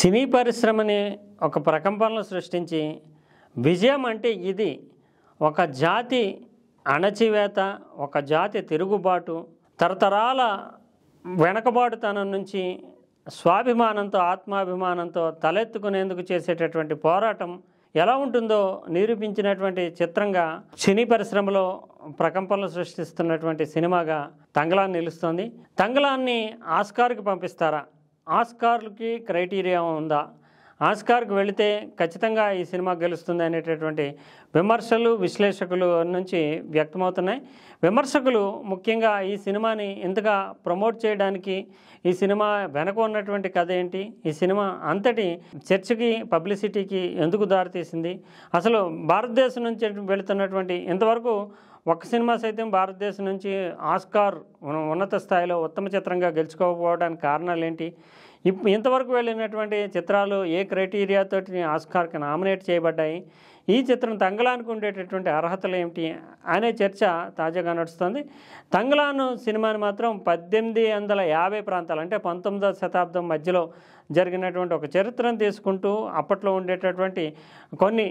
సినీ పరిశ్రమని ఒక ప్రకంపనలు సృష్టించి విజయం అంటే ఇది ఒక జాతి అణచివేత, ఒక జాతి తిరుగుబాటు, తరతరాల వెనకబాటుతనం నుంచి స్వాభిమానంతో ఆత్మాభిమానంతో తలెత్తుకునేందుకు చేసేటటువంటి పోరాటం ఎలా ఉంటుందో నిరూపించినటువంటి చిత్రంగా సినీ పరిశ్రమలో ప్రకంపనలు సృష్టిస్తున్నటువంటి సినిమాగా తంగలాన్ నిలుస్తోంది. తంగలాన్ని ఆస్కార్కి పంపిస్తారా? ఆస్కార్కి క్రైటీరియా ఉందా? ఆస్కార్కి వెళితే ఖచ్చితంగా ఈ సినిమా గెలుస్తుంది అనేటటువంటి విమర్శలు విశ్లేషకులు నుంచి వ్యక్తమవుతున్నాయి. విమర్శకులు ముఖ్యంగా ఈ సినిమాని ఇంతగా ప్రమోట్ చేయడానికి, ఈ సినిమా వెనక ఉన్నటువంటి కథ ఏంటి, ఈ సినిమా అంతటి చర్చకి పబ్లిసిటీకి ఎందుకు దారితీసింది, అసలు భారతదేశం నుంచి వెళుతున్నటువంటి ఇంతవరకు ఒక్క సినిమా సైతం భారతదేశం నుంచి ఆస్కార్ ఉన్నత స్థాయిలో ఉత్తమ చిత్రంగా గెలుచుకోకపోవడానికి కారణాలు ఏంటి, ఇంతవరకు వెళ్ళినటువంటి చిత్రాలు ఏ క్రైటీరియాతో ఆస్కార్కి నామినేట్ చేయబడ్డాయి, ఈ చిత్రం తంగలానికి ఉండేటటువంటి అర్హతలు ఏమిటి అనే చర్చ తాజాగా నడుస్తుంది. తంగలాన్ సినిమాని మాత్రం 1850 ప్రాంతాలు అంటే 19వ శతాబ్దం మధ్యలో జరిగినటువంటి ఒక చరిత్రను తీసుకుంటూ అప్పట్లో ఉండేటటువంటి కొన్ని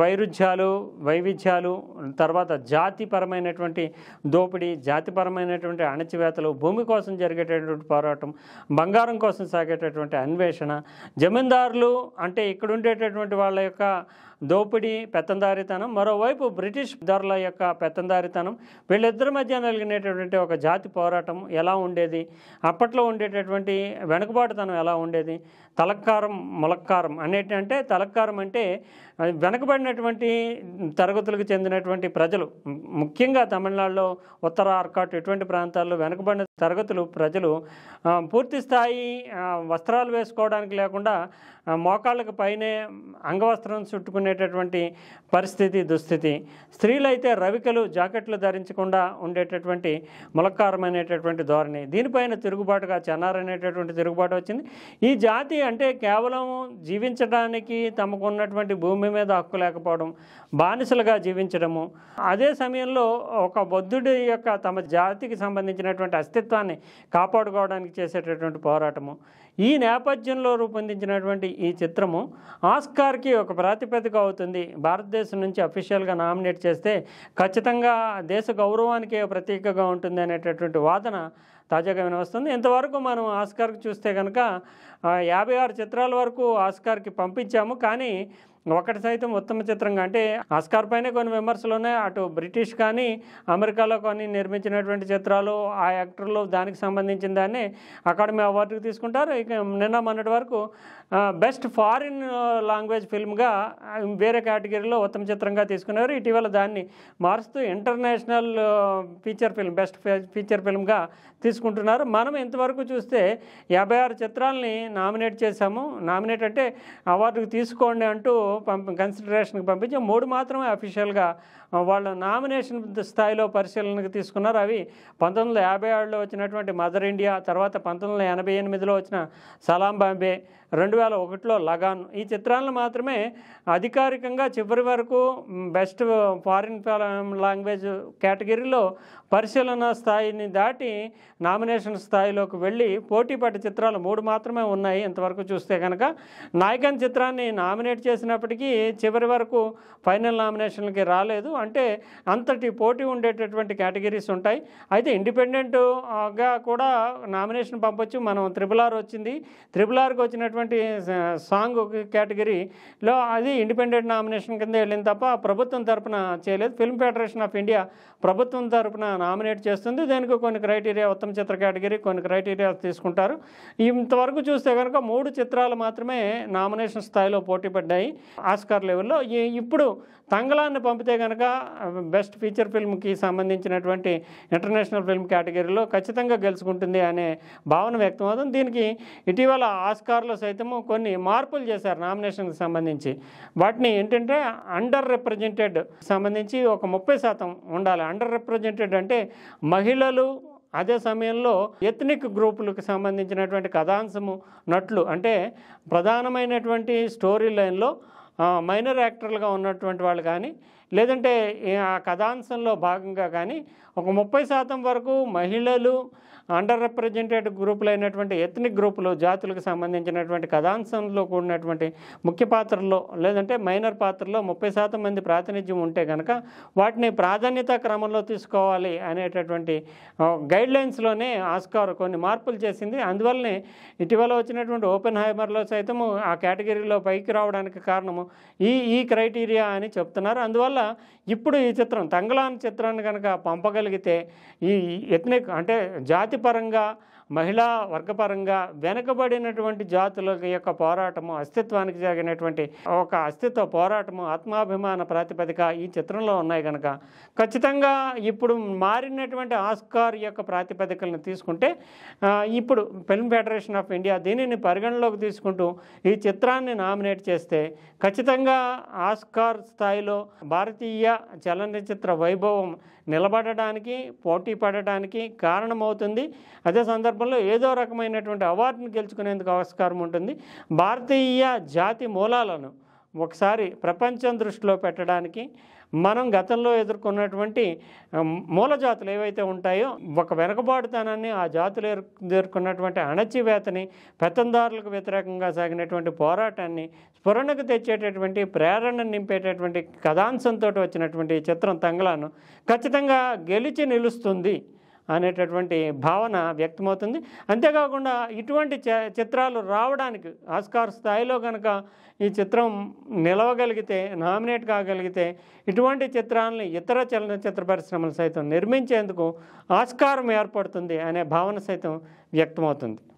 వైవిధ్యాలు, తర్వాత జాతిపరమైనటువంటి దోపిడీ, జాతిపరమైనటువంటి అణచివేతలు, భూమి కోసం జరిగేటటువంటి పోరాటం, బంగారం కోసం సాగేటటువంటి అన్వేషణ, జమీందారులు అంటే ఇక్కడ ఉండేటటువంటి వాళ్ళ యొక్క దోపిడీ, పెత్తందారితనం, మరోవైపు బ్రిటిష్ దారుల యొక్క పెత్తందారితనం, వీళ్ళిద్దరి మధ్య నలిగినటువంటి ఒక జాతి పోరాటం ఎలా ఉండేది, అప్పట్లో ఉండేటటువంటి వెనుకబాటుతనం ఎలా ఉండేది, తలక్కారం ములక్కారం అనేటంటే తలక్కారం అంటే వెనకబడినటువంటి తరగతులకు చెందినటువంటి ప్రజలు, ముఖ్యంగా తమిళనాడులో ఉత్తర ఆర్కాట్ ఇటువంటి ప్రాంతాల్లో వెనకబడిన తరగతులు ప్రజలు పూర్తి స్థాయి వస్త్రాలు వేసుకోవడానికి లేకుండా మోకాళ్ళకు పైనే అంగవస్త్రం చుట్టుకునేటటువంటి పరిస్థితి, దుస్థితి. స్త్రీలైతే రవికలు, జాకెట్లు ధరించకుండా ఉండేటటువంటి ములక్కారమైనటువంటి ధోరణి. దీనిపైన తిరుగుబాటుగా చెన్నార్ అనేటటువంటి తిరుగుబాటు వచ్చింది. ఈ జాతి అంటే కేవలం జీవించడానికి తమకు ఉన్నటువంటి భూమి మీద హక్కు లేకపోవడం, బానిసలుగా జీవించడము, అదే సమయంలో ఒక బౌద్ధుడి యొక్క తమ జాతికి సంబంధించినటువంటి అస్తిత్వాన్ని కాపాడుకోవడానికి చేసేటటువంటి పోరాటము, ఈ నేపథ్యంలో రూపొందించినటువంటి ఈ చిత్రము ఆస్కార్కి ఒక ప్రాతిపదిక అవుతుంది. భారతదేశం నుంచి అఫీషియల్గా నామినేట్ చేస్తే ఖచ్చితంగా దేశ గౌరవానికి ప్రతీకగా ఉంటుంది అనేటటువంటి వాదన తాజాగా వినవస్తుంది. ఇంతవరకు మనం ఆస్కార్కి చూస్తే కనుక 56 చిత్రాల వరకు ఆస్కార్కి పంపించాము, కానీ ఒకటి సైతం ఉత్తమ చిత్రంగా అంటే ఆస్కార్ పైనే కొన్ని విమర్శలు ఉన్నాయి. అటు బ్రిటిష్ కానీ అమెరికాలో కొన్ని నిర్మించినటువంటి చిత్రాలు, ఆ యాక్టర్లు దానికి సంబంధించిన దాన్ని అకాడమీ అవార్డుకి తీసుకుంటారు. ఇక నిన్న మొన్నటి వరకు బెస్ట్ ఫారిన్ లాంగ్వేజ్ ఫిల్మ్గా వేరే కేటగిరీలో ఉత్తమ చిత్రంగా తీసుకున్నారు. ఇటీవల దాన్ని మారుస్తూ international feature film, best feature ఫిల్మ్గా తీసుకుంటున్నారు. మనం ఇంతవరకు చూస్తే 56 చిత్రాలని నామినేట్ చేశాము. నామినేట్ అంటే అవార్డుకు తీసుకోండి అంటూ కన్సిడరేషన్కి పంపించి 3 మాత్రమే అఫీషియల్గా వాళ్ళ నామినేషన్ స్థాయిలో పరిశీలనకు తీసుకున్నారు. అవి 1957లో వచ్చినటువంటి మదర్ ఇండియా, తర్వాత 1988లో వచ్చిన సలాం బాంబే, 2001లో లగాన్, ఈ చిత్రాలను మాత్రమే అధికారికంగా చివరి వరకు బెస్ట్ ఫారిన్ లాంగ్వేజ్ కేటగిరీలో పరిశీలన స్థాయిని దాటి నామినేషన్ స్థాయిలోకి వెళ్ళి పోటీపడ్డ చిత్రాలు 3 మాత్రమే ఉన్నాయి. ఇంతవరకు చూస్తే కనుక నాయకన్ చిత్రాన్ని నామినేట్ చేసినప్పటికీ చివరి వరకు ఫైనల్ నామినేషన్కి రాలేదు. అంటే అంతటి పోటీ ఉండేటటువంటి కేటగిరీస్ ఉంటాయి. అయితే ఇండిపెండెంట్గా కూడా నామినేషన్ పంపొచ్చు. మనం RRR వచ్చింది, RRRకి వచ్చినటువంటి సాంగ్ కేటగిరీలో అది ఇండిపెండెంట్ నామినేషన్ కింద వెళ్ళింది తప్ప ప్రభుత్వం తరపున చేయలేదు. ఫిల్మ్ ఫెడరేషన్ ఆఫ్ ఇండియా ప్రభుత్వం తరపున నామినేట్ చేస్తుంది. దానికి కొన్ని క్రైటీరియా, ఉత్తమ చిత్ర కేటగిరీ కొన్ని క్రైటీరియా తీసుకుంటారు. ఇంతవరకు చూస్తే కనుక 3 చిత్రాలు మాత్రమే నామినేషన్ స్థాయిలో పోటీ పడ్డాయి ఆస్కార్ లెవెల్లో. ఇప్పుడు తంగలాన్ని పంపితే కనుక బెస్ట్ ఫీచర్ ఫిల్మ్కి సంబంధించినటువంటి ఇంటర్నేషనల్ ఫిల్మ్ కేటగిరీలో ఖచ్చితంగా గెలుచుకుంటుంది అనే భావన వ్యక్తమవుతుంది. దీనికి ఇటీవల ఆస్కార్లో సైతము కొన్ని మార్పులు చేశారు నామినేషన్కి సంబంధించి. వాటిని ఏంటంటే అండర్ రిప్రజెంటెడ్ సంబంధించి ఒక 30% ఉండాలి. అండర్ రిప్రజెంటెడ్ అంటే మహిళలు, అదే సమయంలో ఎథ్నిక్ గ్రూపులకు సంబంధించినటువంటి కథాంశము, నటులు అంటే ప్రధానమైనటువంటి స్టోరీ లైన్లో మైనర్ యాక్టర్లుగా ఉన్నటువంటి వాళ్ళు కానీ, లేదంటే ఆ కథాంశంలో భాగంగా కానీ ఒక 30% వరకు మహిళలు, అండర్ రిప్రజెంటెడ్ గ్రూపులైనటువంటి ఎథ్నిక్ గ్రూపులు, జాతులకు సంబంధించినటువంటి కథాంశంలో కూడినటువంటి ముఖ్య పాత్రల్లో లేదంటే మైనర్ పాత్రలో 30% మంది ప్రాతినిధ్యం ఉంటే కనుక వాటిని ప్రాధాన్యత క్రమంలో తీసుకోవాలి అనేటటువంటి గైడ్లైన్స్లోనే ఆస్కార్ కొన్ని మార్పులు చేసింది. అందువల్లనే ఇటీవల వచ్చినటువంటి ఓపెన్ హైమర్లో సైతము ఆ కేటగిరీలో పైకి రావడానికి కారణము ఈ క్రైటీరియా అని చెప్తున్నారు. అందువల్ల ఇప్పుడు ఈ చిత్రం తంగలాన్ చిత్రాన్ని కనుక పంపగలిగితే ఈ ఎథ్నిక్ అంటే జాతిపరంగా, మహిళా వర్గపరంగా వెనుకబడినటువంటి జాతుల యొక్క పోరాటము, అస్తిత్వానికి జరిగినటువంటి ఒక అస్తిత్వ పోరాటము, ఆత్మాభిమాన ప్రాతిపదిక ఈ చిత్రంలో ఉన్నాయి కనుక ఖచ్చితంగా ఇప్పుడు మారినటువంటి ఆస్కార్ యొక్క ప్రాతిపదికలను తీసుకుంటే ఇప్పుడు ఫిల్మ్ ఫెడరేషన్ ఆఫ్ ఇండియా దీనిని పరిగణలోకి తీసుకుంటూ ఈ చిత్రాన్ని నామినేట్ చేస్తే ఖచ్చితంగా ఆస్కార్ స్థాయిలో భారతీయ చలనచిత్ర వైభవం నిలబడడానికి, పోటీ పడడానికి కారణమవుతుంది. అదే సందర్భంలో ఏదో రకమైనటువంటి అవార్డును గెలుచుకునేందుకు ఆస్కారం ఉంటుంది. భారతీయ జాతి మూలాలను ఒకసారి ప్రపంచం దృష్టిలో పెట్టడానికి, మనం గతంలో ఎదుర్కొన్నటువంటి మూల జాతులు ఏవైతే ఉంటాయో ఒక వెనుకబాటుతనాన్ని, ఆ జాతులు ఎదుర్కొన్నటువంటి అణచివేతని, పెత్తందారులకు వ్యతిరేకంగా సాగినటువంటి పోరాటాన్ని స్ఫురణకు తెచ్చేటటువంటి, ప్రేరణ నింపేటటువంటి కథాంశంతో వచ్చినటువంటి చిత్రం తంగలాను ఖచ్చితంగా గెలిచి నిలుస్తుంది అనేటటువంటి భావన వ్యక్తమవుతుంది. అంతేకాకుండా ఇటువంటి చిత్రాలు రావడానికి ఆస్కార్ స్థాయిలో కనుక ఈ చిత్రం నిలవగలిగితే, నామినేట్ కాగలిగితే ఇటువంటి చిత్రాలని ఇతర చలనచిత్ర పరిశ్రమలు సైతం నిర్మించేందుకు ఆస్కారం ఏర్పడుతుంది అనే భావన సైతం వ్యక్తమవుతుంది.